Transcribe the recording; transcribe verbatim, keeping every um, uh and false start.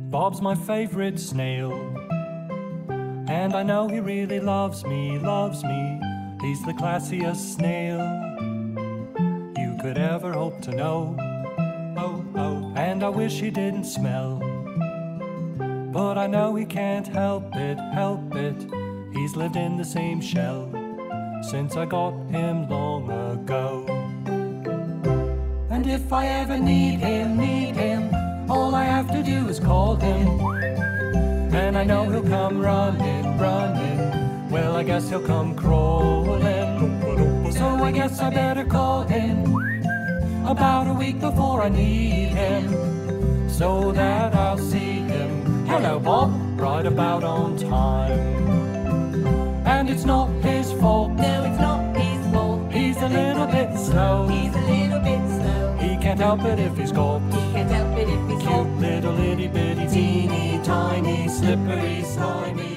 Bob's my favorite snail, and I know he really loves me, loves me. He's the classiest snail you could ever hope to know. Oh, oh, and I wish he didn't smell, but I know he can't help it, help it. He's lived in the same shell since I got him long ago. And if I ever need him, need him, all I have to do is call him, and I know he'll come running, running. Well, I guess he'll come crawling, so I guess I better call him about a week before I need him, so that I'll see him. Hello, Bob, right about on time. And it's not his fault. No, it's not his fault. He's a little bit slow. He's a little bit slow. He can't help it if he's got He can't help it if he's cute little itty bitty teeny tiny slippery slimy